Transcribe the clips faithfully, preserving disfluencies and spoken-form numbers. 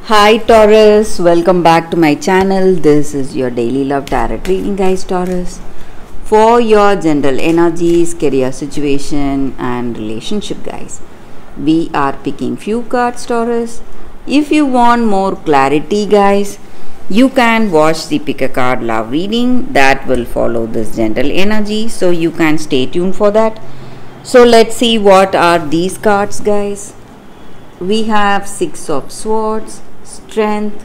Hi Taurus, welcome back to my channel. This is your daily love tarot reading, guys. Taurus, for your general energies, career situation and relationship, guys, we are picking few cards. Taurus, if you want more clarity, guys, you can watch the pick a card love reading that will follow this general energy, so you can stay tuned for that. So let's see what are these cards, guys. We have Six of Swords, Strength,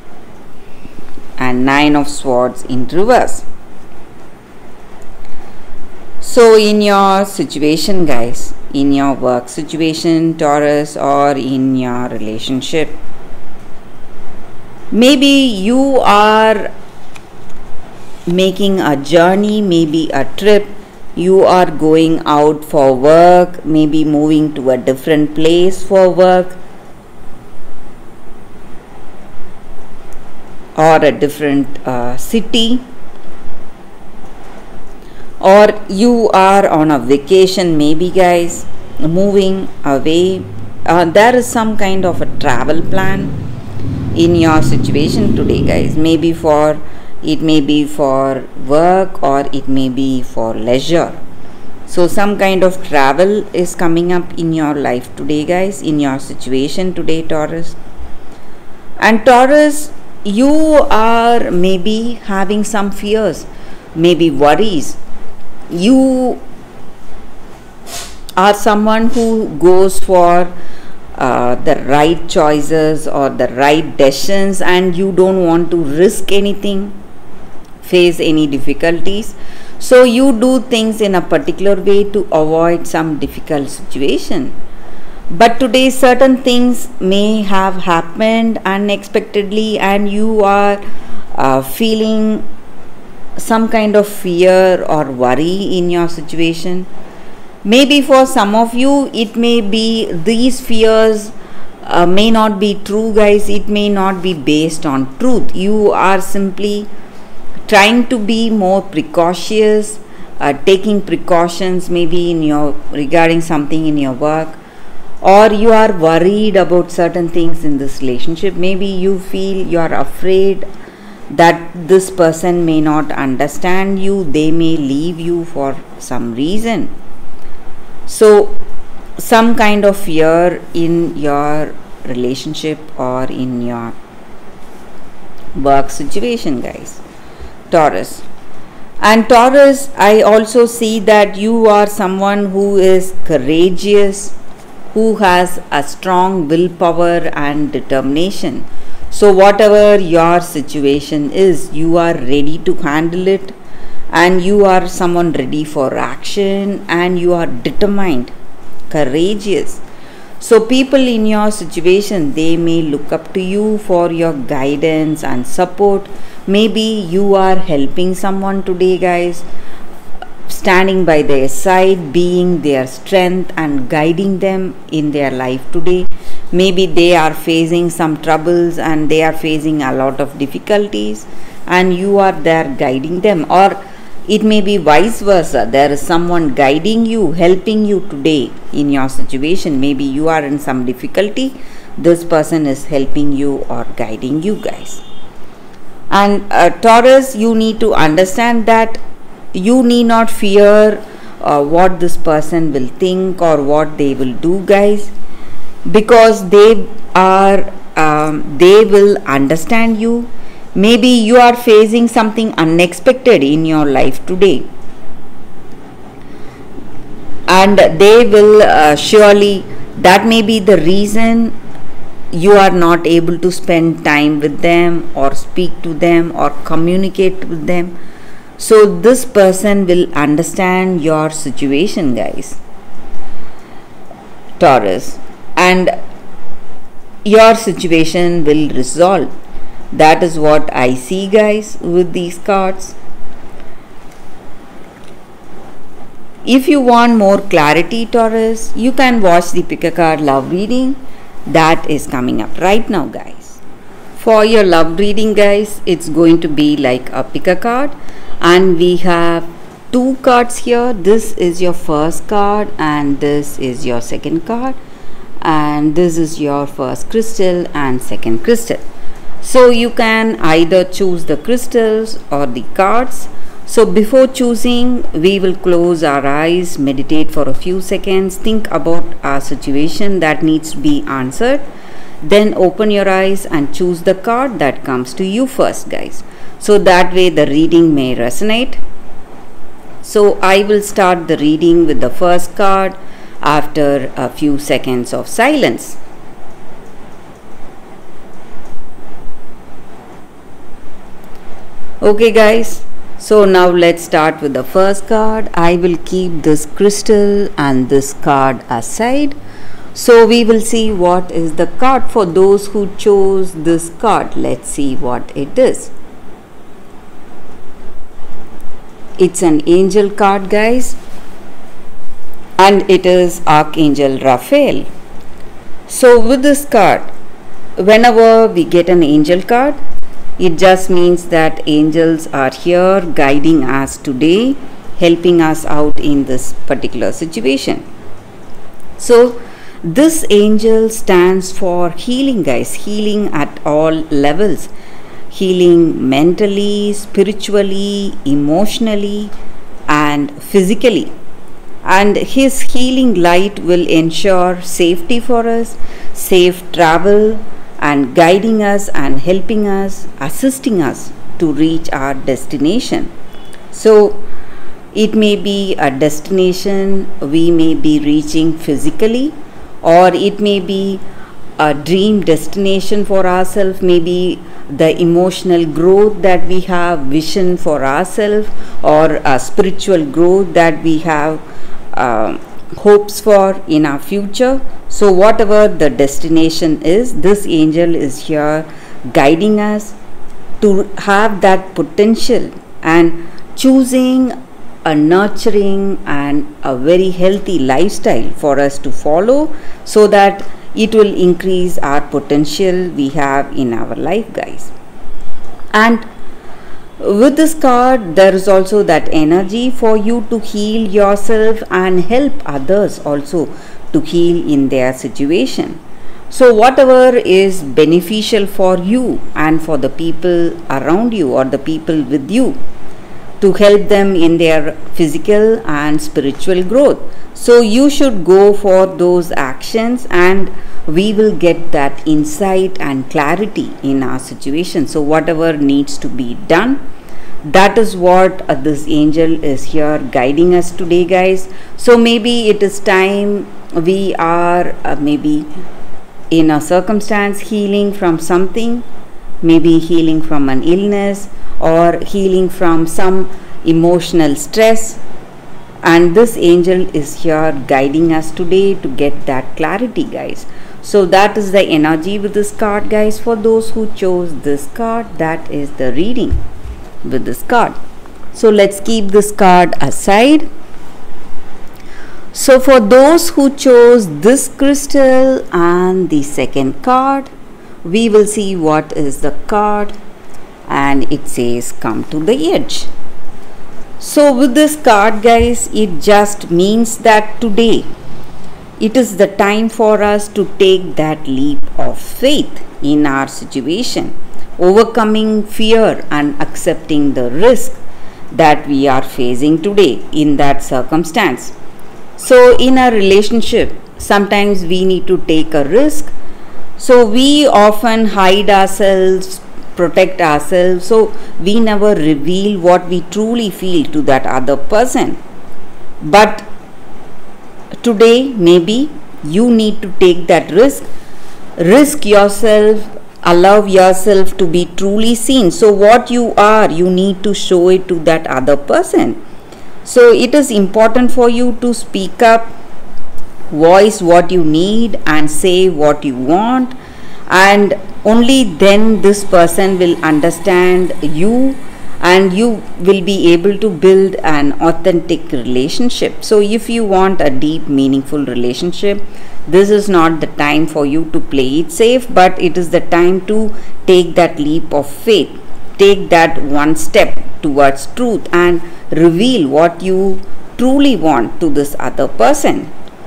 and Nine of Swords in reverse. So in your situation, guys, in your work situation, Taurus, or in your relationship, maybe you are making a journey, maybe a trip, you are going out for work, maybe moving to a different place for work, or a different uh, city, or you are on a vacation, maybe, guys, moving away. Uh, there is some kind of a travel plan in your situation today, guys. Maybe for it may be for work or it may be for leisure. So some kind of travel is coming up in your life today, guys, in your situation today, Taurus. And Taurus, you are maybe having some fears, maybe worries. You are someone who goes for uh, the right choices or the right decisions, and you don't want to risk anything, face any difficulties. So you do things in a particular way to avoid some difficult situation. But today certain things may have happened unexpectedly, and you are uh, feeling some kind of fear or worry in your situation. Maybe for some of you it may be these fears uh, may not be true, guys. It may not be based on truth. You are simply trying to be more precautious, uh, taking precautions maybe in your regarding something in your work, or you are worried about certain things in this relationship. Maybe you feel you are afraid that this person may not understand you, they may leave you for some reason. So some kind of fear in your relationship or in your work situation, guys, Taurus. And Taurus, I also see that you are someone who is courageous, who has a strong willpower and determination. So whatever your situation is, you are ready to handle it, and you are someone ready for action, and you are determined, courageous. So people in your situation, they may look up to you for your guidance and support. Maybe you are helping someone today, guys, standing by their side, being their strength and guiding them in their life today. Maybe they are facing some troubles and they are facing a lot of difficulties, and you are there guiding them. Or it may be vice versa. There is someone guiding you, helping you today in your situation. Maybe you are in some difficulty, this person is helping you or guiding you, guys. And uh, Taurus, you need to understand that you need not fear uh, what this person will think or what they will do, guys, because they are um, they will understand you. Maybe you are facing something unexpected in your life today, and they will uh, surely, that may be the reason you are not able to spend time with them or speak to them or communicate with them. So this person will understand your situation, guys, Taurus, and your situation will resolve. That is what I see, guys, with these cards. If you want more clarity, Taurus, you can watch the pick a card love reading that is coming up right now, guys. For your love reading, guys, it's going to be like a pick a card, and we have two cards here. This is your first card and this is your second card, and this is your first crystal and second crystal. So you can either choose the crystals or the cards. So before choosing, we will close our eyes, meditate for a few seconds, think about our situation that needs to be answered. Then open your eyes and choose the card that comes to you first, guys. So that way the reading may resonate. So I will start the reading with the first card after a few seconds of silence. Okay guys, so now let's start with the first card. I will keep this crystal and this card aside. So we will see what is the card for those who chose this card. Let's see what it is. It's an angel card, guys, and it is Archangel Raphael. So with this card, whenever we get an angel card, it just means that angels are here guiding us today, helping us out in this particular situation. So this angel stands for healing, guys, healing at all levels, healing mentally, spiritually, emotionally, and physically. And his healing light will ensure safety for us, safe travel, and guiding us and helping us, assisting us to reach our destination. So it may be a destination we may be reaching physically, or it may be a dream destination for ourselves, maybe the emotional growth that we have, vision for ourselves, or a spiritual growth that we have uh, hopes for in our future. So whatever the destination is, this angel is here guiding us to have that potential and choosing a nurturing and a very healthy lifestyle for us to follow, so that it will increase our potential we have in our life, guys. And with this card, there is also that energy for you to heal yourself and help others also to heal in their situation. So whatever is beneficial for you and for the people around you or the people with you, to help them in their physical and spiritual growth. So you should go for those actions, and we will get that insight and clarity in our situation. So whatever needs to be done, that is what uh, this angel is here guiding us today, guys. So maybe it is time we are uh, maybe in a circumstance healing from something, maybe healing from an illness or healing from some emotional stress, and this angel is here guiding us today to get that clarity, guys. So that is the energy with this card, guys. For those who chose this card, that is the reading with this card. So let's keep this card aside. So for those who chose this crystal and the second card, we will see what is the card, and it says come to the edge. So with this card, guys, it just means that today it is the time for us to take that leap of faith in our situation, overcoming fear and accepting the risk that we are facing today in that circumstance. So in a relationship, sometimes we need to take a risk. So we often hide ourselves, protect ourselves, so we never reveal what we truly feel to that other person. But today, maybe you need to take that risk, risk yourself, allow yourself to be truly seen. So what you are, you need to show it to that other person. So it is important for you to speak up, voice what you need and say what you want, and only then this person will understand you and you will be able to build an authentic relationship. So if you want a deep, meaningful relationship, this is not the time for you to play it safe, but it is the time to take that leap of faith, take that one step towards truth and reveal what you truly want to this other person.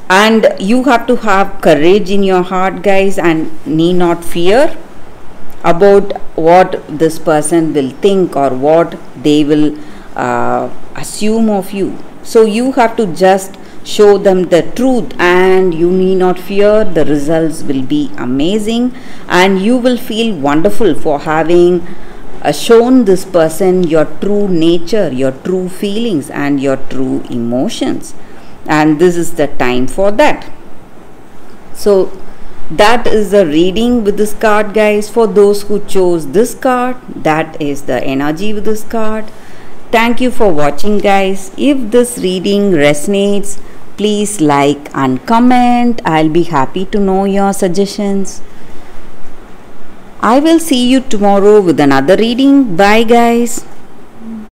And you have to have courage in your heart, guys, and need not fear about what this person will think or what they will uh, assume of you. So you have to just show them the truth, and you need not fear. The results will be amazing, and you will feel wonderful for having uh, shown this person your true nature, your true feelings, and your true emotions. And this is the time for that. So that is the reading with this card, guys. For those who chose this card, that is the energy with this card. Thank you for watching, guys. If this reading resonates, please like and comment. I'll be happy to know your suggestions. I will see you tomorrow with another reading. Bye, guys.